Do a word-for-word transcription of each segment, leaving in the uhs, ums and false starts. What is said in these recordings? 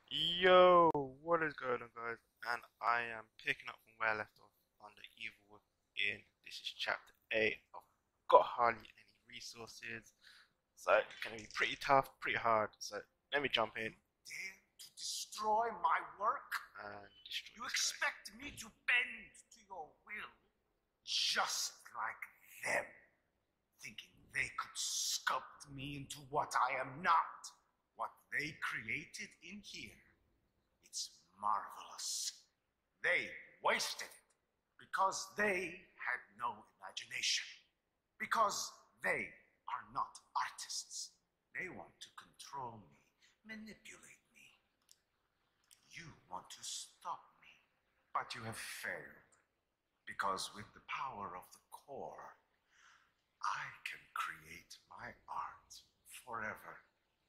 Yo, what is going on, guys? And I am picking up from where I left off on the Evil Within. This is chapter eight. I've got hardly any resources, so it's gonna be pretty tough, pretty hard. So let me jump in Dare to destroy my work? and destroy You this expect me to bend to your will? Just like them, thinking they could sculpt me into what I am not. What they created in here, it's marvelous. They wasted it because they had no imagination. Because they are not artists. They want to control me, manipulate me. You want to stop me, but you have failed. Because with the power of the core, I can create my art forever.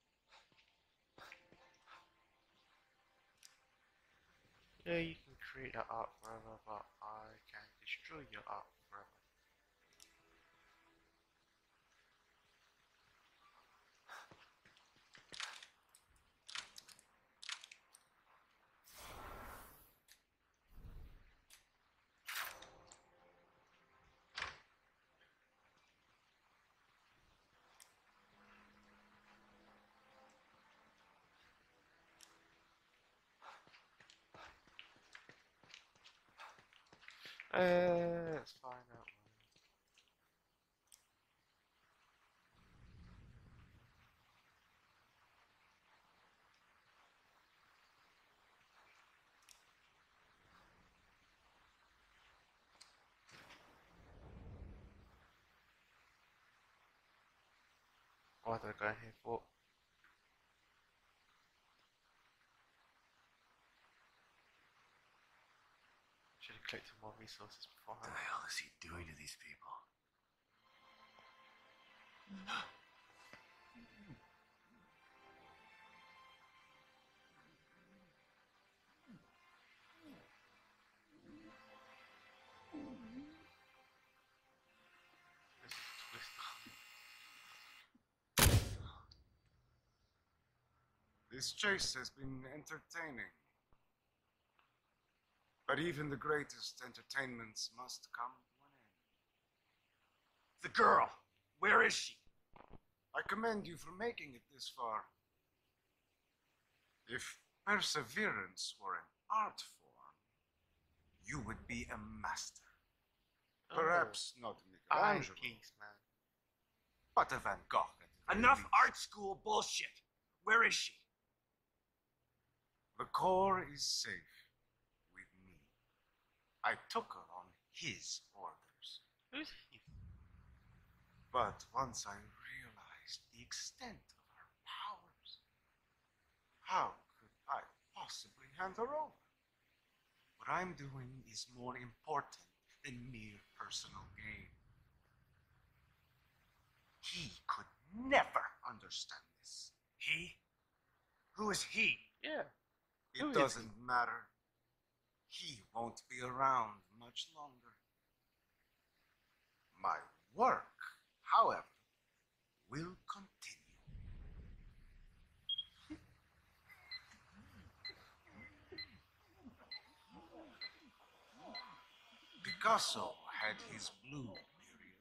Yeah, you can create that art forever, but I can destroy your art forever. Uh, let's find out. What did I go in here for? Should have collected more resources What the beforehand. hell is he doing to these people? This is twisted. This chase has been entertaining. But even the greatest entertainments must come to an end. The girl! Where is she? I commend you for making it this far. If perseverance were an art form, you would be a master. Perhaps not a Oh, eye Michelangelo, piece, man. but a Van Gogh. at the very Enough least. art school bullshit. Where is she? The core is safe with me. I took her on his orders. Who's he? But once I realized the extent of her powers, how could I possibly hand her over? What I'm doing is more important than mere personal gain. He could never understand this. He? Who is he? Yeah. It Who is doesn't matter. He won't be around much longer. My work, however, will continue. Picasso had his blue period.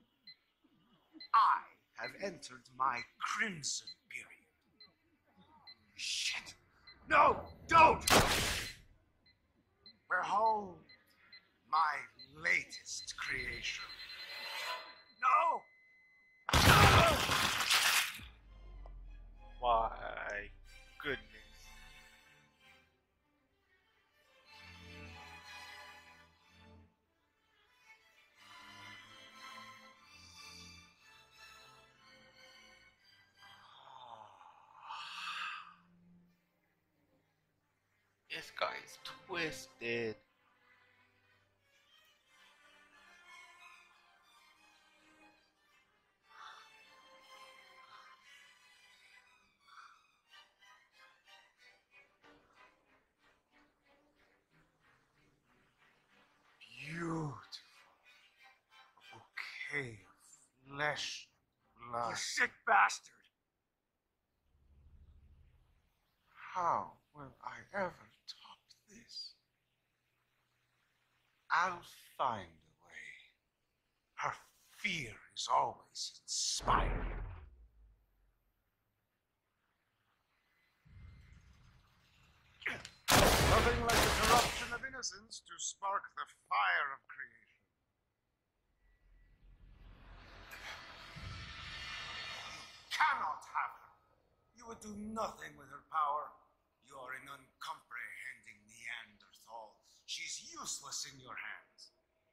I have entered my crimson period. Shit! No! Don't! Behold my latest creation. No! My goodness. This guy's twisted. Beautiful. A bouquet of flesh and blood. You sick bastard! How Will I ever top this? I'll find a way. Her fear is always inspiring. Nothing like the corruption of innocence to spark the fire of creation. You cannot have her. You would do nothing with her power. You are an uncomprehending Neanderthal. She's useless in your hands.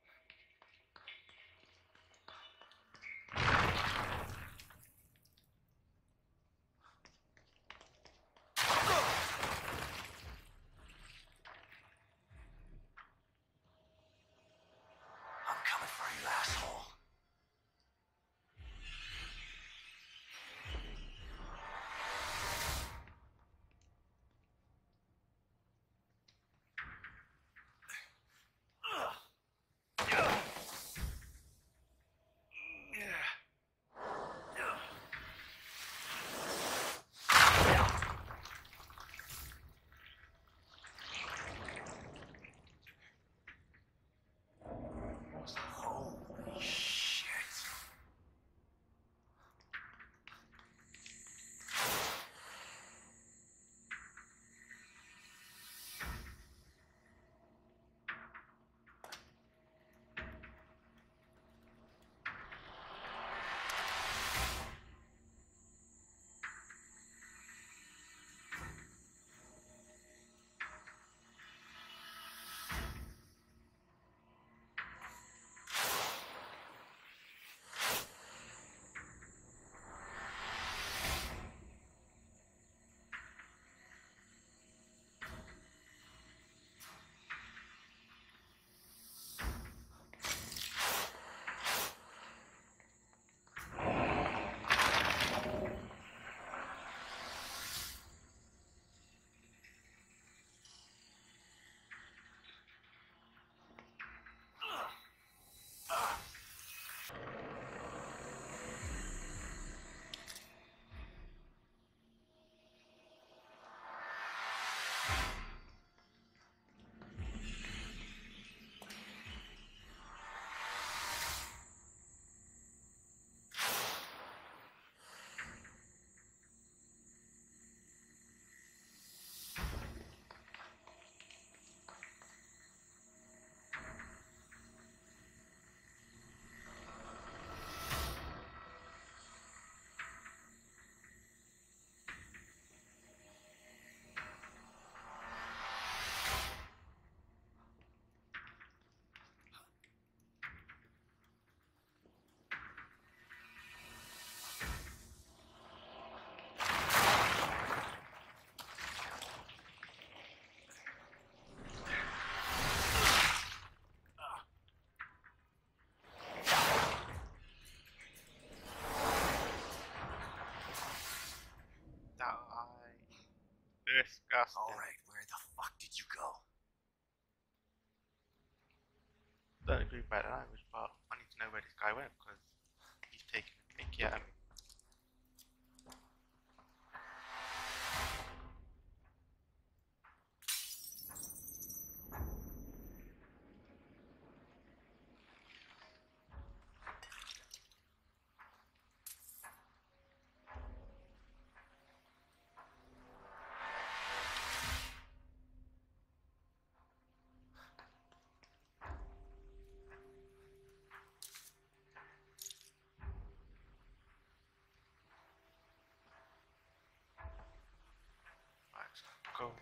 I'm coming for you, asshole. Holy shit. Disgusting. Alright, where the fuck did you go? Don't agree about the language, but I need to know where this guy went because he's taking a pick at him. Right, go.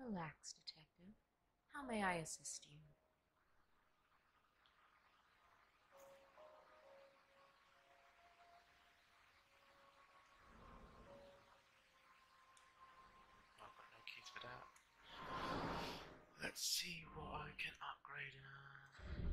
Relax, Detective. How may I assist you? I've got no keys for that. Let's see what I can upgrade. Uh...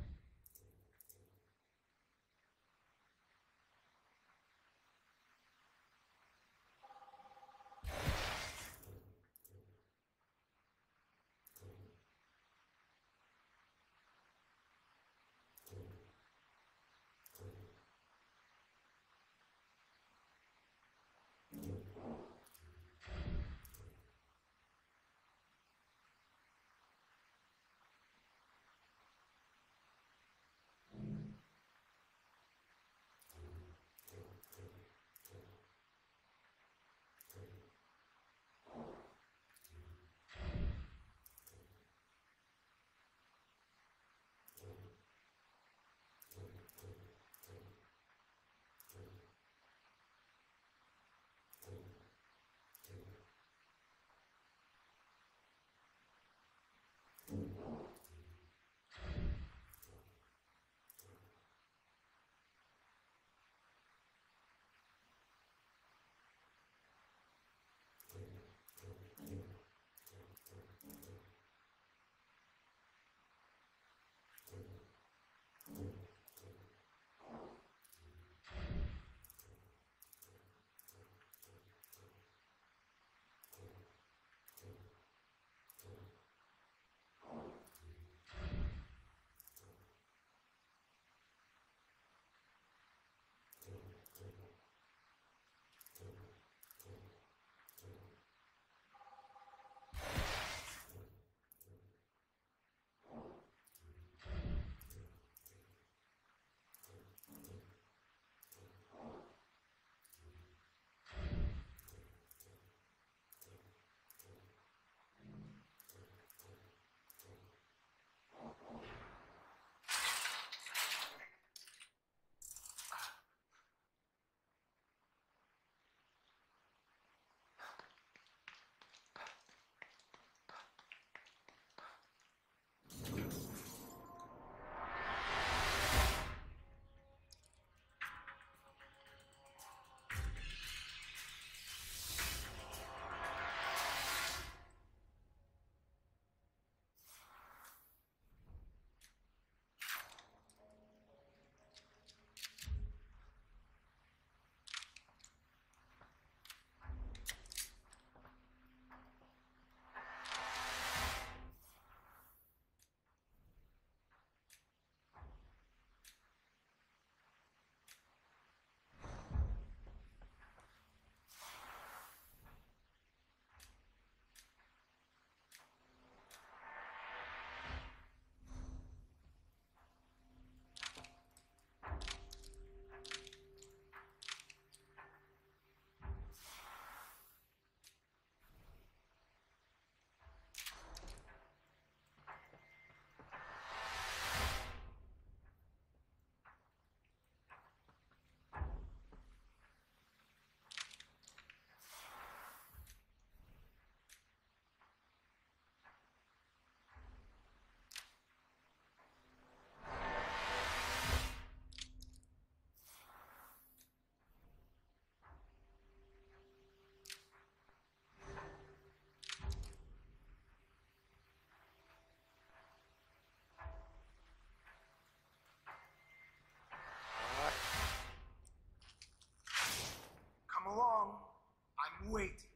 Come along. I'm waiting.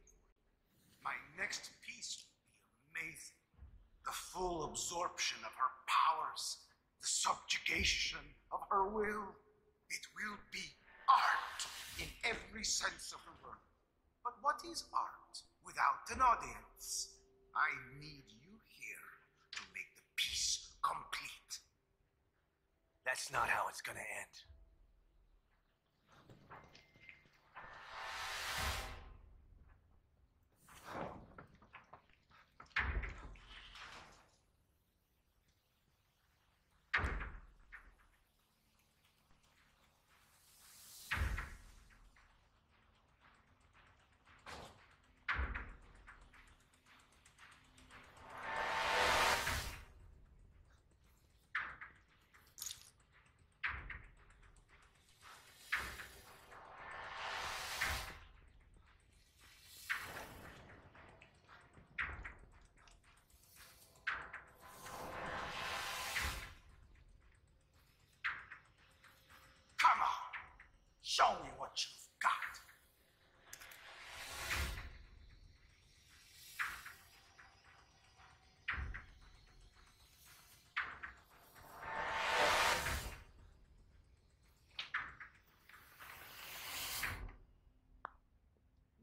My next piece will be amazing. The full absorption of her powers, the subjugation of her will. It will be art in every sense of the word. But what is art without an audience? I need you here to make the piece complete. That's not how it's gonna end.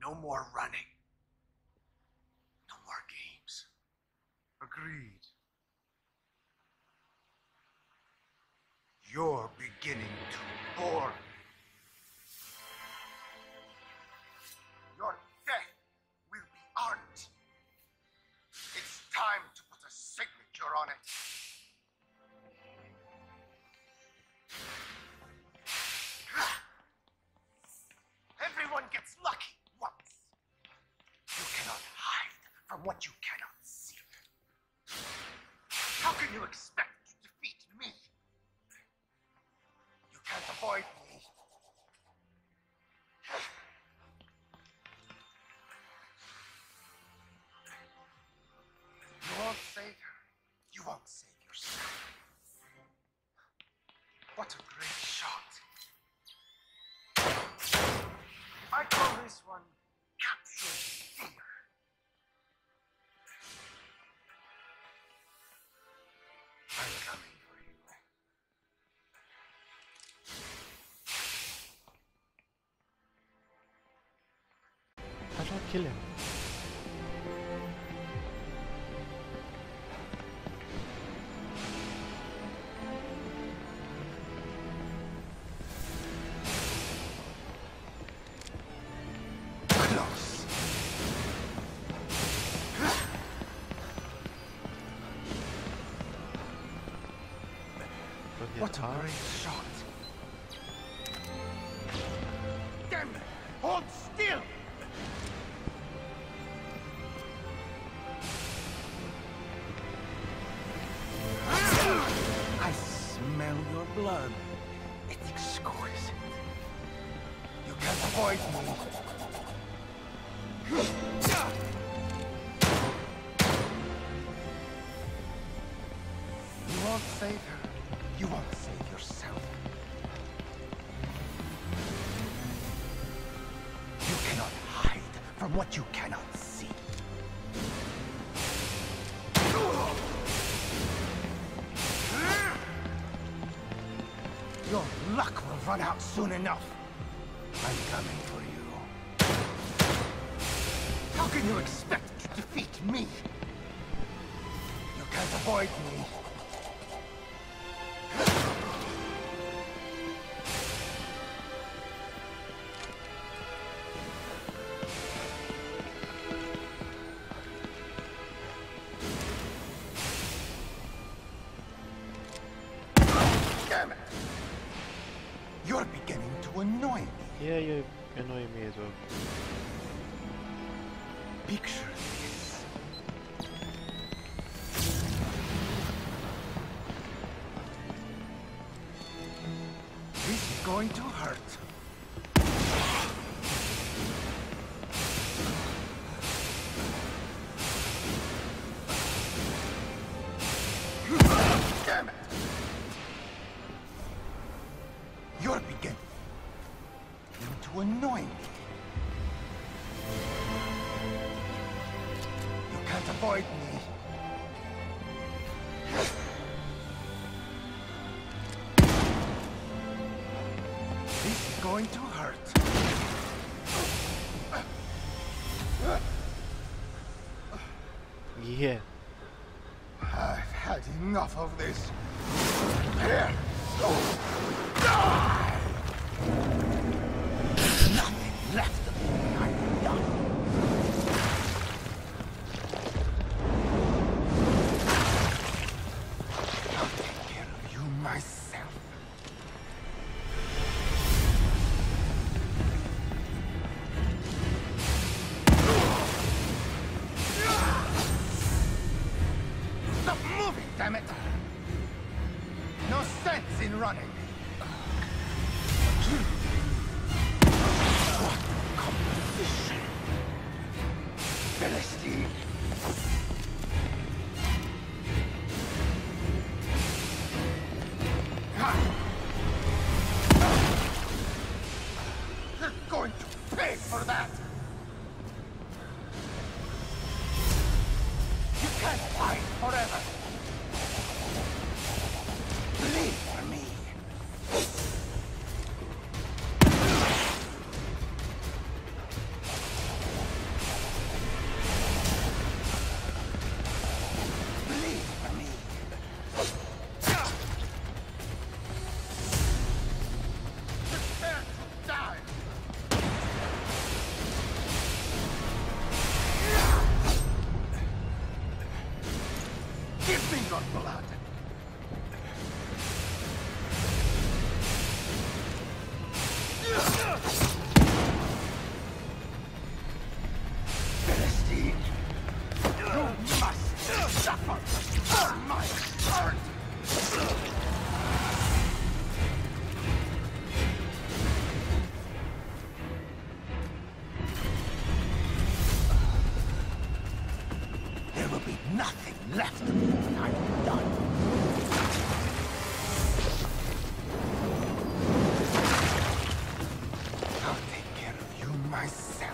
No more running. No more games. Agreed. You're beginning to bore me. Your death will be art. It's time to put a signature on it. Everyone gets lucky once. You cannot hide from what you cannot see. How can you expect to defeat me? You can't avoid me. You won't save her. You won't save yourself. What a great shot. I call this one captured fear. I'm coming for you. How do I kill him? Close. From his What a arm? great shot. Damn it! Hold still! I smell your blood. It's exquisite. You can't avoid me. You won't save her. You won't save yourself. You cannot hide from what you cannot see. Your luck will run out soon enough. I'm coming for you. How can you expect to defeat me? You can't avoid me. Damn it! You're beginning to annoy me. Yeah, you're annoying me as well. Picture this. This is going to hurt. Damn it! You're beginning to annoy me. You can't avoid me. This is going to hurt. Yeah. I've had enough of this. Here. Die! Nothing left of me. I'm done. I'll take care of you myself. Stop moving, damn it! No sense in running. What composition! Philistine! You're going to pay for that! You can't hide forever! Bleed for me! your blood. Philistine, you must suffer for my sword. There will be nothing left of me when I'm done. I'll take care of you myself.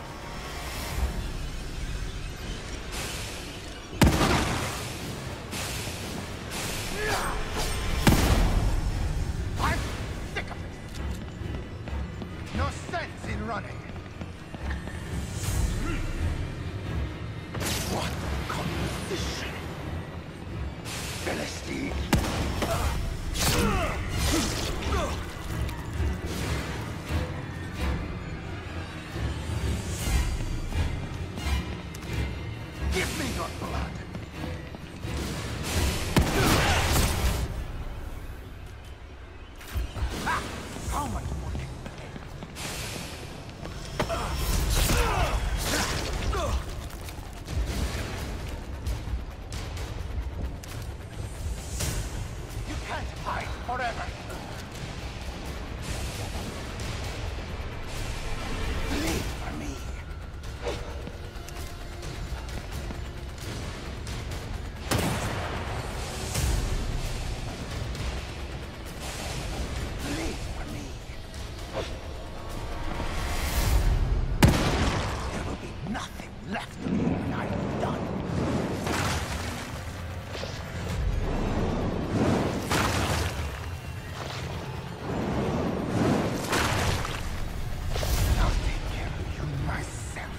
I'm sick of this. No sense in running. What composition? Philistine. Give me your blood. Ah, how much more can you take? You can't hide forever. Bleed for me. Bleed for me. There will be nothing left of me when I'm done. I'll take care of you myself.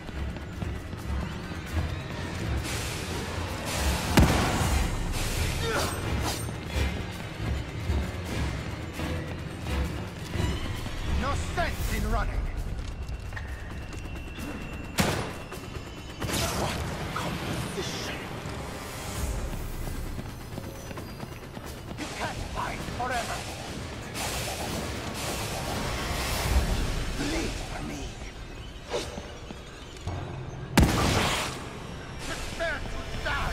No sense in running. What composition? You can't fight forever. Bleed for me. Prepare to die.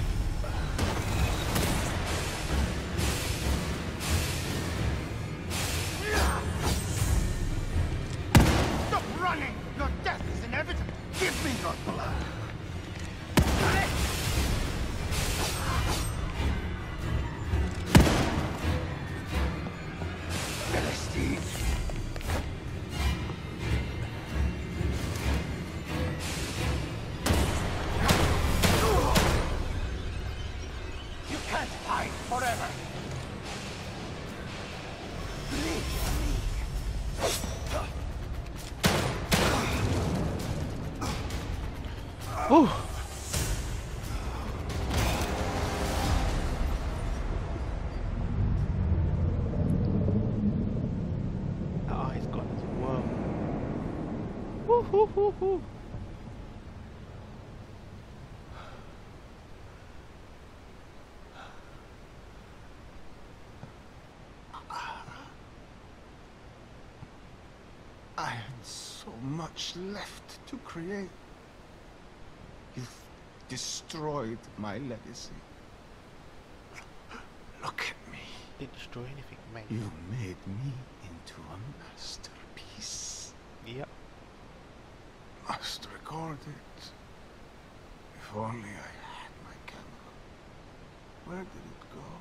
Stop running! Your death is inevitable. Give me your blood. Philistine. You can't hide forever. Bleed for me. Whew. That eye's gone as well. Woo hoo hoo hoo. I had so much left to create. You've destroyed my legacy. Look at me. Didn't destroy anything, mate. You made me into a masterpiece. Yep. Must record it. If only I had my camera. Where did it go?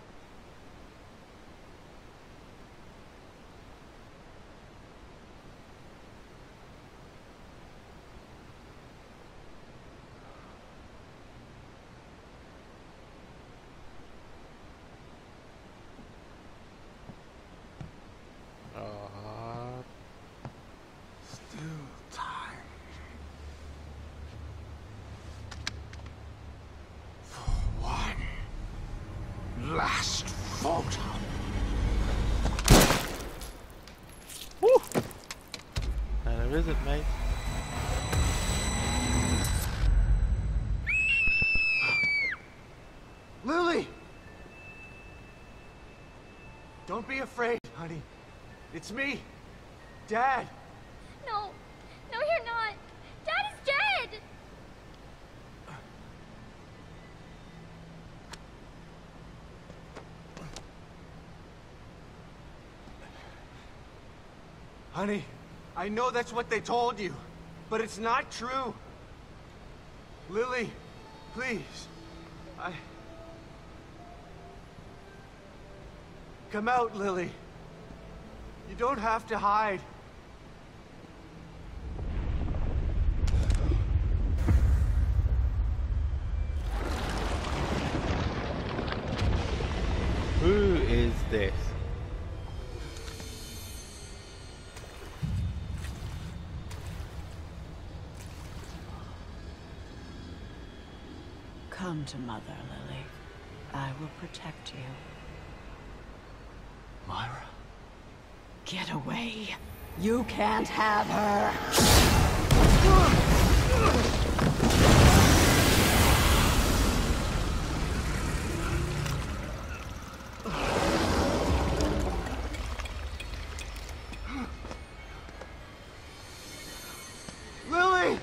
Uh, Still time. For one last photo. woo. No, there isn't, mate. Lily! Don't be afraid, honey. It's me, Dad. No, no, you're not. Dad is dead. Honey, I know that's what they told you, but it's not true. Lily, please. I... Come out, Lily. You don't have to hide. Who is this? Come to Mother, Lily. I will protect you. Myra? Get away. You can't have her. Lily!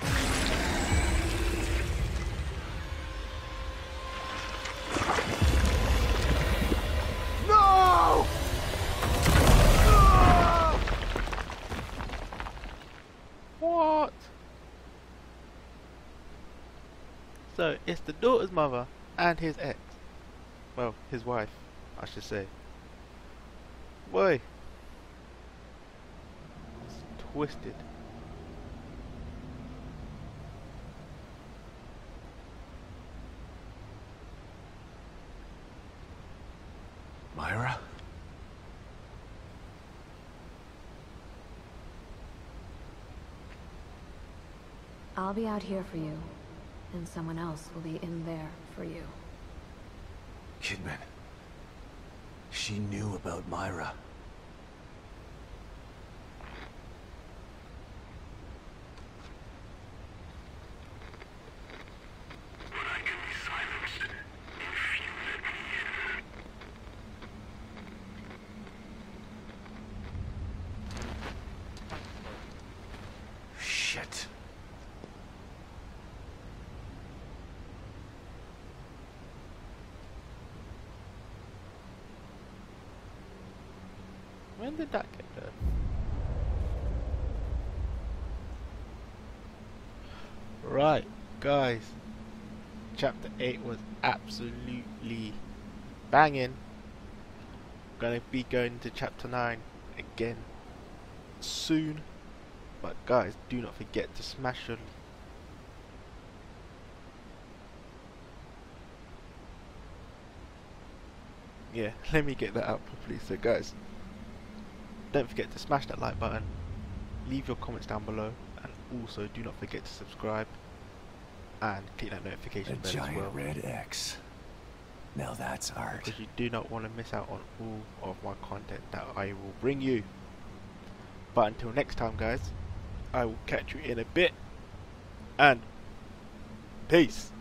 No! What? So it's the daughter's mother and his ex. Well, his wife, I should say. Boy. It's twisted. Myra? I'll be out here for you, and someone else will be in there for you. Kidman. She knew about Myra. Shit. When did that get done? Right, guys. Chapter eight was absolutely banging. Gonna be going to chapter nine again soon. But guys, do not forget to smash your yeah, let me get that out properly. So guys, don't forget to smash that like button, leave your comments down below, and also do not forget to subscribe and click that notification bell as well. Red X. Now that's art. Because you do not want to miss out on all of my content that I will bring you. But until next time guys, I will catch you in a bit, and peace.